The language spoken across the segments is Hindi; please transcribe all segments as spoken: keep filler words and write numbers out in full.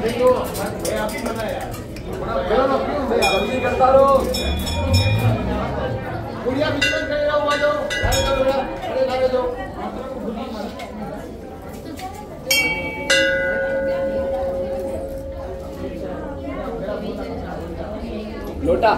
देखो मैं आपकी मना यार चलो ना क्यों भैया जल्दी करता रहो। गुड़िया बिस्तर करे रहो आ जाओ लारे दो बेटा अरे लारे दो लोटा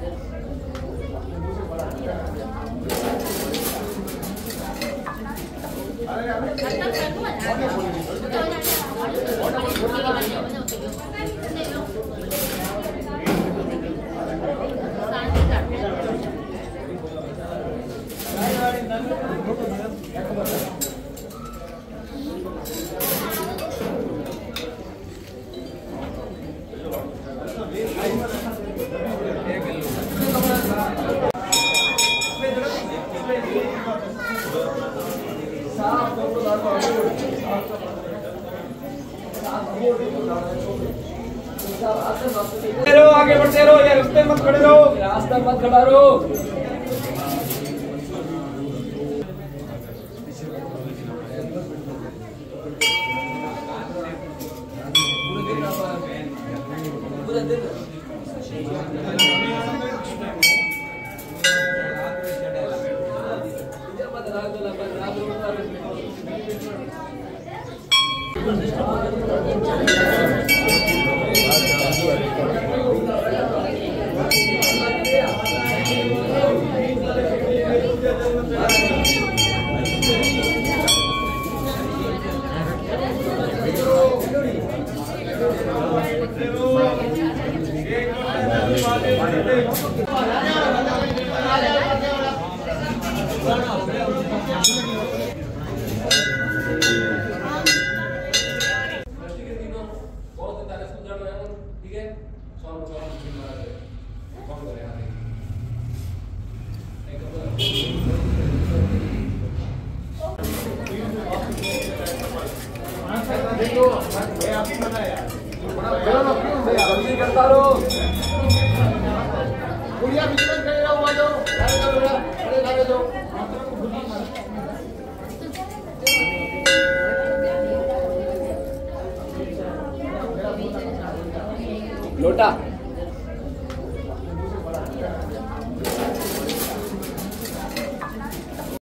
रहो, आगे बढ़ते रहो यार, रास्ते मत खड़े रहो, रास्ता मत खड़ा रहो। देखो मैं आपकी मना यार चलो ना क्यों भैया जल्दी करता रहो। गुड़िया बिस्तर करे रहो आ जाओ लारे दो बेटा अरे लारे दो लोटा